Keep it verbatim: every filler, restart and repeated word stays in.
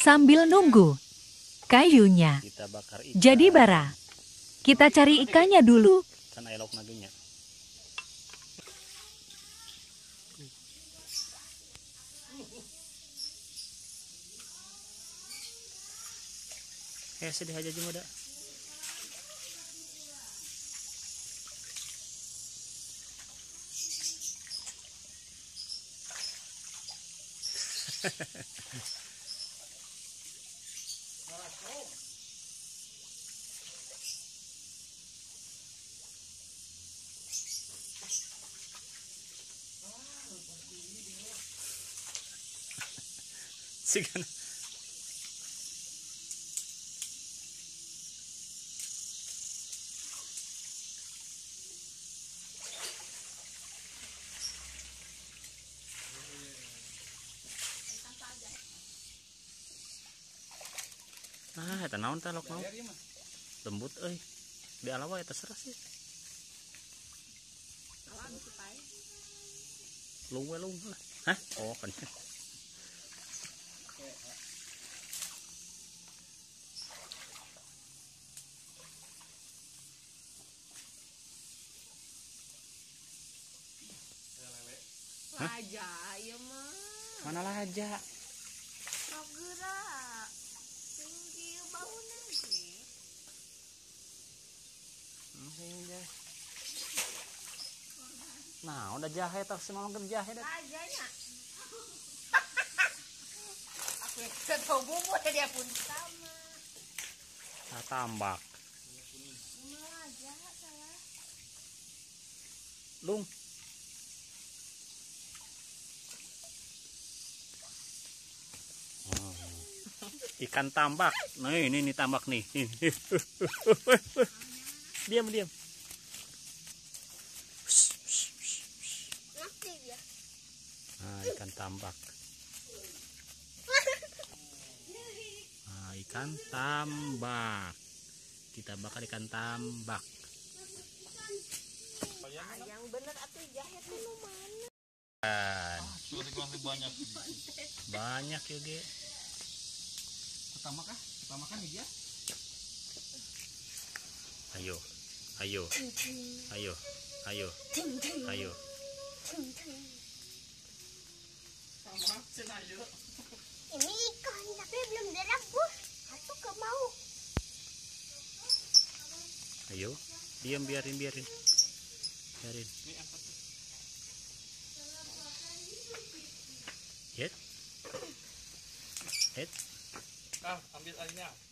sambil nunggu kayunya Kita bakar ikan. jadi bara. Kita cari ikannya dulu. Kan elok naginya. Eh sedih aja muda. Sigan. Ah, eta naon teh lok naon? Lembut euy. Di alawa eta terserah sih. Lung we lung lah. Hah? Oh kan. Laja ya mah. Mana laja? Sok gerak. Tinggi bau nanti. Nah, udah jahe tak semalam kan jahe dah. Lajanya. Aku yang tahu bumbu dia pun sama. Nah, tambak. Laja salah. Lung. Ikan tambak. Nah, ini nih tambak nih. Diam, diam. Nanti dia. Nah, ikan tambak. Nah, ikan tambak. Kita bakar ikan tambak. Yang bener atuh jahe teh nu mana? Banyak. Banyak ya, Ge. Pertama kah? Pertama kan dia? Ayo, ayo, ayo, ayo, ayo. Ini ikan tapi belum direbus. Aku ke mau. Ayo, diam biarin biarin. Biarin. Hit. Hit. Ah, ambil airnya.